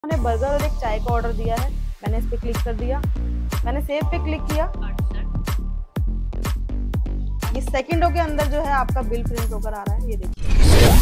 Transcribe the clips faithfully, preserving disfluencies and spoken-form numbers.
मैंने बर्गर और एक चाय का ऑर्डर दिया है। मैंने इस पे क्लिक कर दिया, मैंने सेव पे क्लिक किया। ये सेकंडों के अंदर जो है आपका बिल प्रिंट होकर आ रहा है, ये देखिए।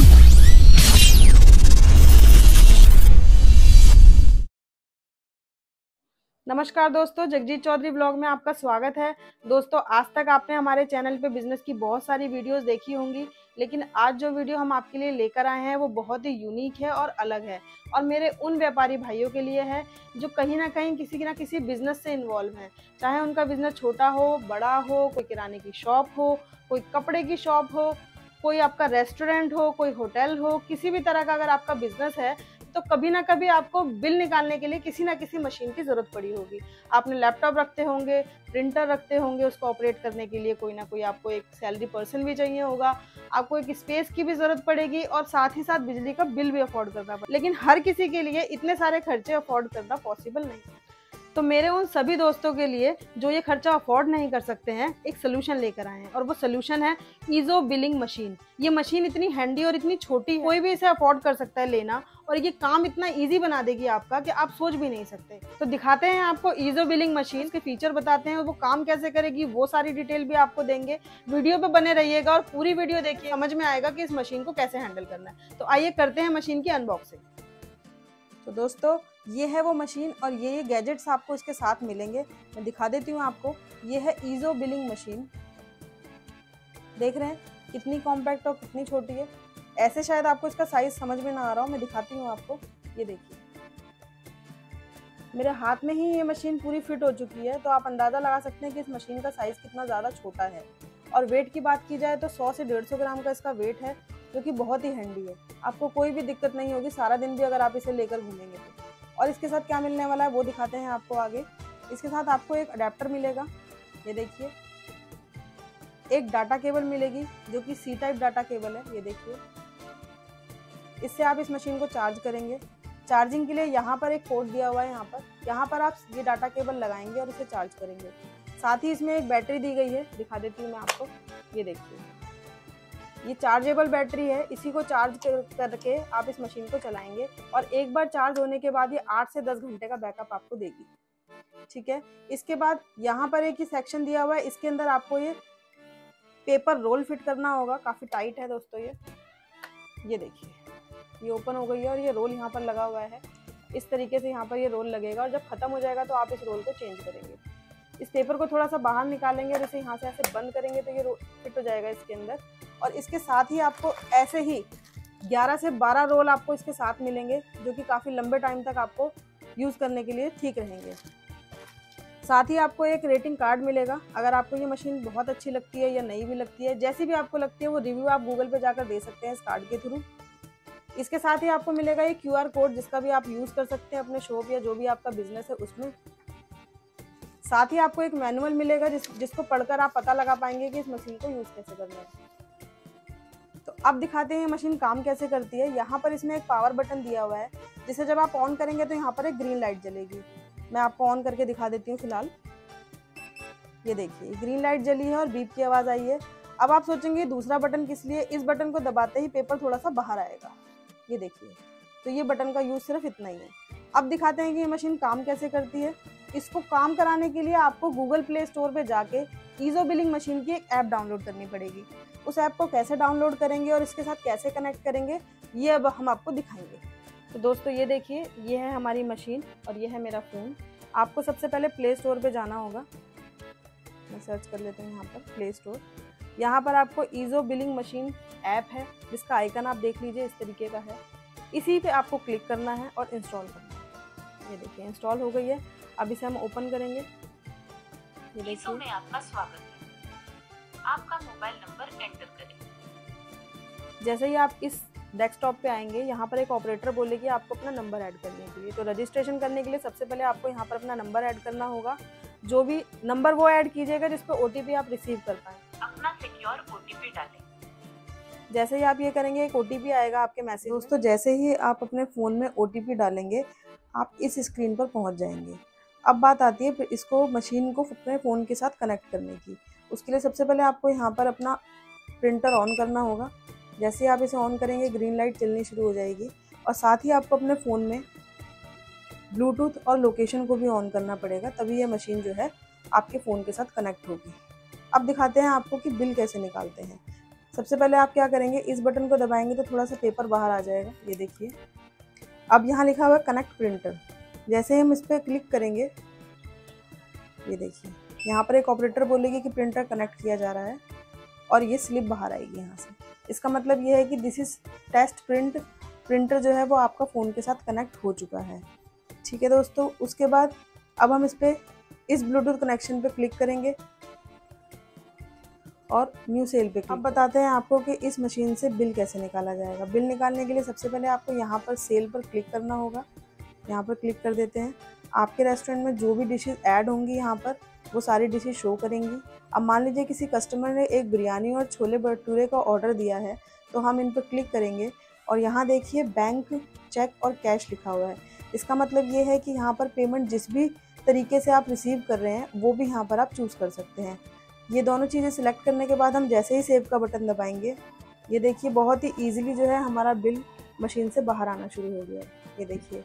नमस्कार दोस्तों, जगजीत चौधरी ब्लॉग में आपका स्वागत है। दोस्तों, आज तक आपने हमारे चैनल पे बिजनेस की बहुत सारी वीडियोस देखी होंगी, लेकिन आज जो वीडियो हम आपके लिए लेकर आए हैं वो बहुत ही यूनिक है और अलग है, और मेरे उन व्यापारी भाइयों के लिए है जो कहीं ना कहीं किसी ना किसी बिजनेस से इन्वॉल्व हैं। चाहे उनका बिजनेस छोटा हो, बड़ा हो, कोई किराने की शॉप हो, कोई कपड़े की शॉप हो, कोई आपका रेस्टोरेंट हो, कोई होटल हो, किसी भी तरह का अगर आपका बिजनेस है तो कभी ना कभी आपको बिल निकालने के लिए किसी ना किसी मशीन की ज़रूरत पड़ी होगी। आपने लैपटॉप रखते होंगे, प्रिंटर रखते होंगे, उसको ऑपरेट करने के लिए कोई ना कोई आपको एक सैलरी पर्सन भी चाहिए होगा, आपको एक स्पेस की भी ज़रूरत पड़ेगी, और साथ ही साथ बिजली का बिल भी अफोर्ड करना पड़ेगा। लेकिन हर किसी के लिए इतने सारे खर्चे अफोर्ड करना पॉसिबल नहीं। तो मेरे उन सभी दोस्तों के लिए जो ये खर्चा अफोर्ड नहीं कर सकते हैं, एक सोल्यूशन लेकर आए हैं, और वो सोल्यूशन है ईजो बिलिंग मशीन। ये मशीन इतनी हैंडी और इतनी छोटी है, कोई भी इसे अफोर्ड कर सकता है लेना, और ये काम इतना इजी बना देगी आपका कि आप सोच भी नहीं सकते। तो दिखाते हैं आपको ईजो बिलिंग मशीन के फीचर बताते हैं, वो काम कैसे करेगी, वो सारी डिटेल भी आपको देंगे। वीडियो पे बने रहिएगा और पूरी वीडियो देखिए, समझ में आएगा कि इस मशीन को कैसे हैंडल करना है। तो आइए करते हैं मशीन की अनबॉक्सिंग। तो दोस्तों, ये है वो मशीन, और ये ये गैजेट्स आपको इसके साथ मिलेंगे। मैं दिखा देती हूँ आपको। ये है ईजो बिलिंग मशीन। देख रहे हैं कितनी कॉम्पैक्ट और कितनी छोटी है। ऐसे शायद आपको इसका साइज समझ में ना आ रहा हो, मैं दिखाती हूँ आपको। ये देखिए, मेरे हाथ में ही ये मशीन पूरी फिट हो चुकी है, तो आप अंदाज़ा लगा सकते हैं कि इस मशीन का साइज़ कितना ज़्यादा छोटा है। और वेट की बात की जाए तो सौ से डेढ़ सौ ग्राम का इसका वेट है, जो कि बहुत ही हैंडी है। आपको कोई भी दिक्कत नहीं होगी सारा दिन भी अगर आप इसे लेकर घूमेंगे तो। और इसके साथ क्या मिलने वाला है वो दिखाते हैं आपको आगे। इसके साथ आपको एक अडेप्टर मिलेगा, ये देखिए। एक डाटा केबल मिलेगी जो कि सी टाइप डाटा केबल है, ये देखिए। इससे आप इस मशीन को चार्ज करेंगे। चार्जिंग के लिए यहाँ पर एक पोर्ट दिया हुआ है, यहाँ पर यहाँ पर आप ये डाटा केबल लगाएंगे और इसे चार्ज करेंगे। साथ ही इसमें एक बैटरी दी गई है, दिखा देती हूँ मैं आपको। ये देखिए, ये चार्जेबल बैटरी है। इसी को चार्ज करके आप इस मशीन को चलाएंगे, और एक बार चार्ज होने के बाद ये आठ से दस घंटे का बैकअप आपको देगी। ठीक है। इसके बाद यहाँ पर एक ही सेक्शन दिया हुआ है, इसके अंदर आपको ये पेपर रोल फिट करना होगा। काफ़ी टाइट है दोस्तों ये। ये देखिए, ये ओपन हो गई है और ये रोल यहाँ पर लगा हुआ है। इस तरीके से यहाँ पर ये रोल लगेगा, और जब खत्म हो जाएगा तो आप इस रोल को चेंज करेंगे। इस पेपर को थोड़ा सा बाहर निकालेंगे और इसे यहाँ से ऐसे बंद करेंगे तो ये रोल फिट हो जाएगा इसके अंदर। और इसके साथ ही आपको ऐसे ही ग्यारह से बारह रोल आपको इसके साथ मिलेंगे, जो कि काफ़ी लंबे टाइम तक आपको यूज़ करने के लिए ठीक रहेंगे। साथ ही आपको एक रेटिंग कार्ड मिलेगा। अगर आपको ये मशीन बहुत अच्छी लगती है या नहीं भी लगती है, जैसी भी आपको लगती है, वो रिव्यू आप गूगल पे जाकर दे सकते हैं इस कार्ड के थ्रू। इसके साथ ही आपको मिलेगा ये क्यू आर कोड, जिसका भी आप यूज़ कर सकते हैं अपने शॉप या जो भी आपका बिजनेस है उसमें। साथ ही आपको एक मैनुअल मिलेगा जिस जिसको पढ़कर आप पता लगा पाएंगे कि इस मशीन को यूज़ कैसे करना है। तो अब दिखाते हैं मशीन काम कैसे करती है। यहाँ पर इसमें एक पावर बटन दिया हुआ है, जिसे जब आप ऑन करेंगे तो यहाँ पर एक ग्रीन लाइट जलेगी। मैं आपको ऑन करके दिखा देती हूँ फिलहाल। ये देखिए, ग्रीन लाइट जली है और बीप की आवाज़ आई है। अब आप सोचेंगे दूसरा बटन किस लिए। इस बटन को दबाते ही पेपर थोड़ा सा बाहर आएगा, ये देखिए। तो ये बटन का यूज़ सिर्फ इतना ही है। अब दिखाते हैं कि ये मशीन काम कैसे करती है। इसको काम कराने के लिए आपको गूगल प्ले स्टोर पे जाके ईजो बिलिंग मशीन की एक ऐप डाउनलोड करनी पड़ेगी। उस ऐप को कैसे डाउनलोड करेंगे और इसके साथ कैसे कनेक्ट करेंगे, ये अब हम आपको दिखाएंगे। तो दोस्तों, ये देखिए, ये है हमारी मशीन और ये है मेरा फ़ोन। आपको सबसे पहले प्ले स्टोर पे जाना होगा। मैं सर्च कर लेती हूँ यहाँ पर प्ले स्टोर। यहाँ पर आपको ईजो बिलिंग मशीन ऐप है, जिसका आइकन आप देख लीजिए, इस तरीके का है। इसी पे आपको क्लिक करना है और इंस्टॉल करना है। ये देखिए, इंस्टॉल हो गई है। अब इसे हम ओपन करेंगे। ये देखिए, में आपका स्वागत है। आपका मोबाइल नंबर एंटर करें। जैसे ही आप इस डेस्कटॉप पे आएंगे, यहाँ पर एक ऑपरेटर बोलेगी आपको अपना नंबर ऐड करने के लिए। तो रजिस्ट्रेशन करने के लिए सबसे पहले आपको यहाँ पर अपना नंबर ऐड करना होगा। जो भी नंबर वो ऐड कीजिएगा जिस पर ओटीपी आप रिसीव कर पाएँ। अपना सिक्योर ओटीपी डालें। जैसे ही आप ये करेंगे, एक ओटीपी आएगा आपके मैसेज। दोस्तों, जैसे ही आप अपने फ़ोन में ओटीपी डालेंगे, आप इस स्क्रीन पर पहुँच जाएंगे। अब बात आती है इसको मशीन को अपने फ़ोन के साथ कनेक्ट करने की। उसके लिए सबसे पहले आपको यहाँ पर अपना प्रिंटर ऑन करना होगा। जैसे ही आप इसे ऑन करेंगे, ग्रीन लाइट जलनी शुरू हो जाएगी, और साथ ही आपको अपने फ़ोन में ब्लूटूथ और लोकेशन को भी ऑन करना पड़ेगा, तभी ये मशीन जो है आपके फ़ोन के साथ कनेक्ट होगी। अब दिखाते हैं आपको कि बिल कैसे निकालते हैं। सबसे पहले आप क्या करेंगे, इस बटन को दबाएंगे तो थोड़ा सा पेपर बाहर आ जाएगा, ये देखिए। अब यहाँ लिखा हुआ है कनेक्ट प्रिंटर। जैसे ही हम इस पर क्लिक करेंगे, ये देखिए यहाँ पर एक ऑपरेटर बोलेगी कि प्रिंटर कनेक्ट किया जा रहा है और ये स्लिप बाहर आएगी यहाँ से। इसका मतलब ये है कि this is test print. Printer जो है वो आपका फ़ोन के साथ कनेक्ट हो चुका है। ठीक है दोस्तों, उसके बाद अब हम इस पर इस ब्लूटूथ कनेक्शन पे क्लिक करेंगे और न्यू सेल पे क्लिक। अब बताते हैं आपको कि इस मशीन से बिल कैसे निकाला जाएगा। बिल निकालने के लिए सबसे पहले आपको यहाँ पर सेल पर क्लिक करना होगा। यहाँ पर क्लिक कर देते हैं। आपके रेस्टोरेंट में जो भी डिशेस ऐड होंगी यहाँ पर वो सारी डिशेस शो करेंगी। अब मान लीजिए किसी कस्टमर ने एक बिरयानी और छोले भटूरे का ऑर्डर दिया है, तो हम इन पर क्लिक करेंगे और यहाँ देखिए बैंक, चेक और कैश लिखा हुआ है। इसका मतलब ये है कि यहाँ पर पेमेंट जिस भी तरीके से आप रिसीव कर रहे हैं वो भी यहाँ पर आप चूज़ कर सकते हैं। ये दोनों चीज़ें सिलेक्ट करने के बाद हम जैसे ही सेव का बटन दबाएंगे, ये देखिए बहुत ही ईजिली जो है हमारा बिल मशीन से बाहर आना शुरू हो गया है। ये देखिए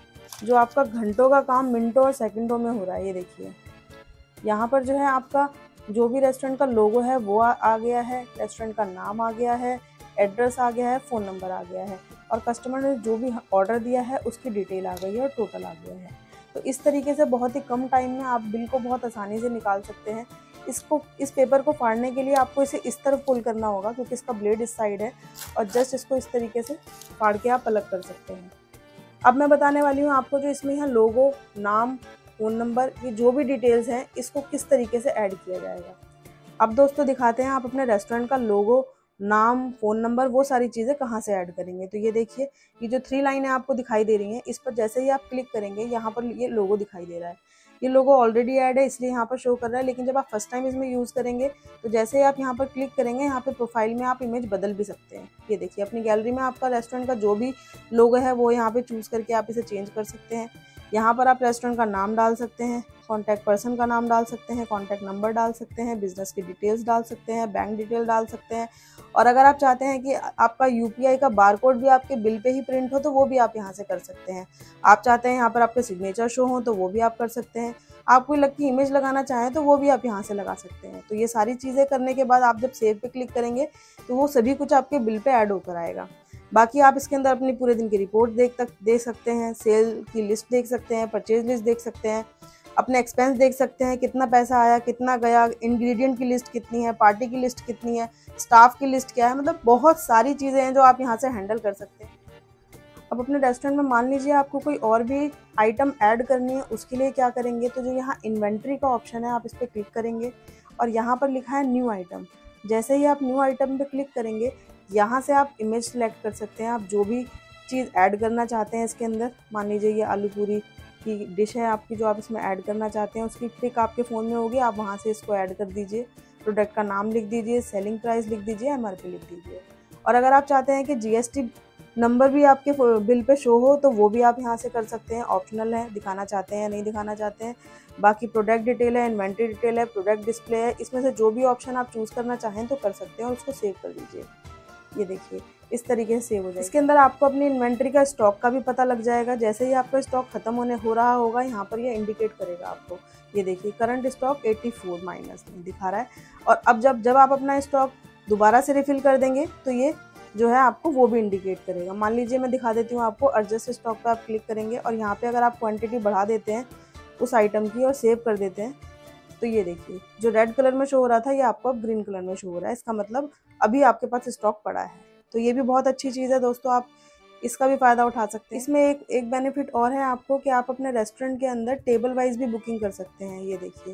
जो आपका घंटों का काम मिनटों और सेकंडों में हो रहा है। ये देखिए यहाँ पर जो है आपका जो भी रेस्टोरेंट का लोगो है वो आ, आ गया है, रेस्टोरेंट का नाम आ गया है, एड्रेस आ गया है, फ़ोन नंबर आ गया है और कस्टमर ने जो भी ऑर्डर दिया है उसकी डिटेल आ गई है और टोटल आ गया है। तो इस तरीके से बहुत ही कम टाइम में आप बिल को बहुत आसानी से निकाल सकते हैं। इसको इस पेपर को फाड़ने के लिए आपको इसे इस तरफ पुल करना होगा क्योंकि इसका ब्लेड इस साइड है और जस्ट इसको इस तरीके से फाड़ के आप अलग कर सकते हैं। अब मैं बताने वाली हूँ आपको जो इसमें यहाँ लोगो, नाम, फ़ोन नंबर, ये जो भी डिटेल्स हैं इसको किस तरीके से ऐड किया जाएगा। अब दोस्तों दिखाते हैं आप अपने रेस्टोरेंट का लोगो, नाम, फ़ोन नंबर, वो सारी चीज़ें कहाँ से ऐड करेंगे। तो ये देखिए ये जो थ्री लाइनें आपको दिखाई दे रही हैं इस पर जैसे ही आप क्लिक करेंगे यहाँ पर ये लोगो दिखाई दे रहा है। ये लोगो ऑलरेडी ऐड है इसलिए यहाँ पर शो कर रहा है, लेकिन जब आप फर्स्ट टाइम इसमें यूज़ करेंगे तो जैसे ही आप यहाँ पर क्लिक करेंगे यहाँ पे प्रोफाइल में आप इमेज बदल भी सकते हैं। ये देखिए अपनी गैलरी में आपका रेस्टोरेंट का जो भी लोगो है वो यहाँ पे चूज़ करके आप इसे चेंज कर सकते हैं। यहाँ पर आप रेस्टोरेंट का नाम डाल सकते हैं, कॉन्टैक्ट पर्सन का नाम डाल सकते हैं, कॉन्टैक्ट नंबर डाल सकते हैं, बिजनेस की डिटेल्स डाल सकते हैं, बैंक डिटेल डाल सकते हैं और अगर आप चाहते हैं कि आपका यूपीआई का बारकोड भी आपके बिल पे ही प्रिंट हो तो वो भी आप यहाँ से कर सकते हैं। आप चाहते हैं यहाँ पर आपके सिग्नेचर शो हो तो वो भी आप कर सकते हैं। आप कोई लकी इमेज लगाना चाहें तो वो भी आप यहाँ से लगा सकते हैं। तो ये सारी चीज़ें करने के बाद आप जब सेव पे क्लिक करेंगे तो वो सभी कुछ आपके बिल पे ऐड होकर आएगा। बाकी आप इसके अंदर अपनी पूरे दिन की रिपोर्ट देख तक दे सकते हैं, सेल की लिस्ट देख सकते हैं, परचेज लिस्ट देख सकते हैं, अपने एक्सपेंस देख सकते हैं, कितना पैसा आया, कितना गया, इंग्रेडिएंट की लिस्ट कितनी है, पार्टी की लिस्ट कितनी है, स्टाफ की लिस्ट क्या है, मतलब बहुत सारी चीज़ें हैं जो आप यहाँ से हैंडल कर सकते हैं। अब अपने रेस्टोरेंट में मान लीजिए आपको कोई और भी आइटम ऐड करनी है, उसके लिए क्या करेंगे तो जो यहाँ इन्वेंट्री का ऑप्शन है आप इस पर क्लिक करेंगे और यहाँ पर लिखा है न्यू आइटम। जैसे ही आप न्यू आइटम पे क्लिक करेंगे यहाँ से आप इमेज सेलेक्ट कर सकते हैं। आप जो भी चीज़ ऐड करना चाहते हैं इसके अंदर, मान लीजिए ये आलू पूरी की डिश है आपकी जो आप इसमें ऐड करना चाहते हैं, उसकी पिक आपके फ़ोन में होगी, आप वहाँ से इसको ऐड कर दीजिए। प्रोडक्ट का नाम लिख दीजिए, सेलिंग प्राइस लिख दीजिए, एमआरपी लिख दीजिए। और अगर आप चाहते हैं कि जीएसटी नंबर भी आपके बिल पे शो हो तो वो भी आप यहाँ से कर सकते हैं। ऑप्शनल है, दिखाना चाहते हैं या नहीं दिखाना चाहते हैं। बाकी प्रोडक्ट डिटेल है, इन्वेंट्री डिटेल है, प्रोडक्ट डिस्प्ले है, इसमें से जो भी ऑप्शन आप चूज़ करना चाहें तो कर सकते हैं और उसको सेव कर दीजिए। ये देखिए इस तरीके से सेव हो जाएगा। इसके अंदर आपको अपनी इन्वेंट्री का स्टॉक का भी पता लग जाएगा। जैसे ही आपका स्टॉक खत्म होने हो रहा होगा यहाँ पर ये इंडिकेट करेगा आपको। ये देखिए करंट स्टॉक चौरासी माइनस में दिखा रहा है। और अब जब जब आप अपना स्टॉक दोबारा से रिफिल कर देंगे तो ये जो है आपको वो भी इंडिकेट करेगा। मान लीजिए मैं दिखा देती हूँ आपको, एडजस्ट स्टॉक पे आप क्लिक करेंगे और यहाँ पे अगर आप क्वांटिटी बढ़ा देते हैं उस आइटम की और सेव कर देते हैं तो ये देखिए जो रेड कलर में शो हो रहा था ये आपको अब ग्रीन कलर में शो हो रहा है। इसका मतलब अभी आपके पास स्टॉक पड़ा है। तो ये भी बहुत अच्छी चीज़ है दोस्तों, आप इसका भी फ़ायदा उठा सकते हैं। इसमें एक एक बेनिफिट और है आपको कि आप अपने रेस्टोरेंट के अंदर टेबल वाइज भी बुकिंग कर सकते हैं। ये देखिए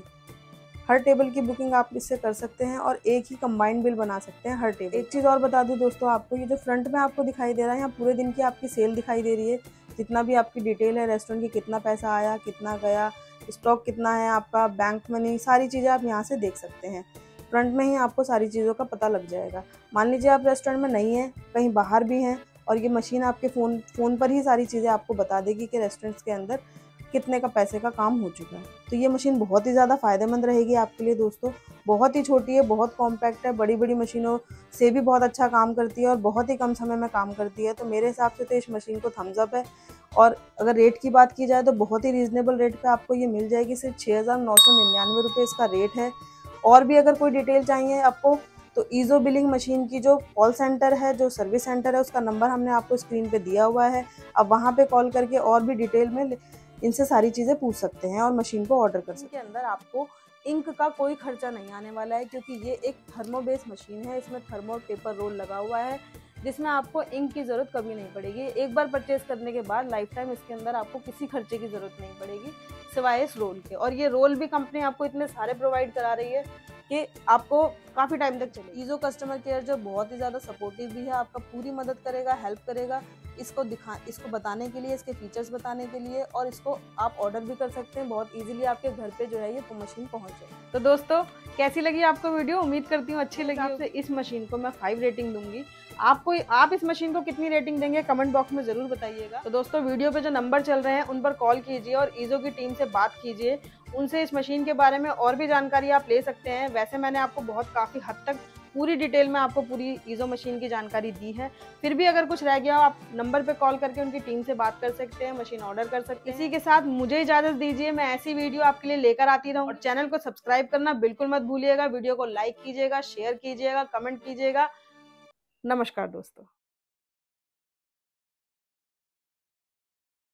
हर टेबल की बुकिंग आप इससे कर सकते हैं और एक ही कंबाइंड बिल बना सकते हैं हर टेबल। एक चीज़ और बता दूं दोस्तों आपको, ये जो फ्रंट में आपको दिखाई दे रहा है यहाँ पूरे दिन की आपकी सेल दिखाई दे रही है। जितना भी आपकी डिटेल है रेस्टोरेंट की, कितना पैसा आया, कितना गया, स्टॉक कितना है आपका, बैंक मनी, सारी चीज़ें आप यहाँ से देख सकते हैं। फ्रंट में ही आपको सारी चीज़ों का पता लग जाएगा। मान लीजिए आप रेस्टोरेंट में नहीं हैं, कहीं बाहर भी हैं और ये मशीन आपके फ़ोन फ़ोन पर ही सारी चीज़ें आपको बता देगी कि रेस्टोरेंट्स के अंदर कितने का पैसे का काम हो चुका है। तो ये मशीन बहुत ही ज़्यादा फ़ायदेमंद रहेगी आपके लिए दोस्तों। बहुत ही छोटी है, बहुत कॉम्पैक्ट है, बड़ी-बड़ी मशीनों से भी बहुत अच्छा काम करती है और बहुत ही कम समय में काम करती है। तो मेरे हिसाब से तो इस मशीन को थम्स अप है। और अगर रेट की बात की जाए तो बहुत ही रीज़नेबल रेट पे आपको ये मिल जाएगी। सिर्फ छः हज़ार नौ सौ निन्यानवे रुपये इसका रेट है। और भी अगर कोई डिटेल चाहिए आपको तो ईज़ो बिलिंग मशीन की जो कॉल सेंटर है, जो सर्विस सेंटर है, उसका नंबर हमने आपको स्क्रीन पे दिया हुआ है। आप वहाँ पे कॉल करके और भी डिटेल में इनसे सारी चीज़ें पूछ सकते हैं और मशीन को ऑर्डर कर सकते हैं। इनके अंदर आपको इंक का कोई खर्चा नहीं आने वाला है, क्योंकि ये एक थर्मो बेस मशीन है। इसमें थर्मो पेपर रोल लगा हुआ है, जिसमें आपको इंक की ज़रूरत कभी नहीं पड़ेगी। एक बार परचेज करने के बाद लाइफ टाइम इसके अंदर आपको किसी खर्चे की ज़रूरत नहीं पड़ेगी सिवाय इस रोल के। और ये रोल भी कंपनी आपको इतने सारे प्रोवाइड करा रही है कि आपको काफ़ी टाइम तक चले। ईज़ो कस्टमर केयर जो बहुत ही ज़्यादा सपोर्टिव भी है, आपका पूरी मदद करेगा, हेल्प करेगा इसको दिखा इसको बताने के लिए, इसके फीचर्स बताने के लिए, और इसको आप ऑर्डर भी कर सकते हैं बहुत इजीली। आपके घर पे जो है ये मशीन पहुंच जाए। तो दोस्तों, कैसी लगी आपको वीडियो? उम्मीद करती हूँ अच्छी लगी। आपसे इस मशीन को मैं फाइव रेटिंग दूंगी। आपको आप इस मशीन को कितनी रेटिंग देंगे कमेंट बॉक्स में जरूर बताइएगा। तो दोस्तों, वीडियो पे जो नंबर चल रहे हैं उन पर कॉल कीजिए और ईज़ो की टीम से बात कीजिए। उनसे इस मशीन के बारे में और भी जानकारी आप ले सकते हैं। वैसे मैंने आपको बहुत काफ़ी हद तक पूरी डिटेल में आपको पूरी ईज़ो मशीन की जानकारी दी है। फिर भी अगर कुछ रह गया हो, आप नंबर पे कॉल करके उनकी टीम से बात कर सकते हैं, मशीन ऑर्डर कर सकते हैं। इसी के साथ मुझे इजाज़त दीजिए। मैं ऐसी वीडियो आपके लिए लेकर आती रहूँ। और चैनल को सब्सक्राइब करना बिल्कुल मत भूलिएगा। वीडियो को लाइक कीजिएगा, शेयर कीजिएगा, कमेंट कीजिएगा। नमस्कार दोस्तों।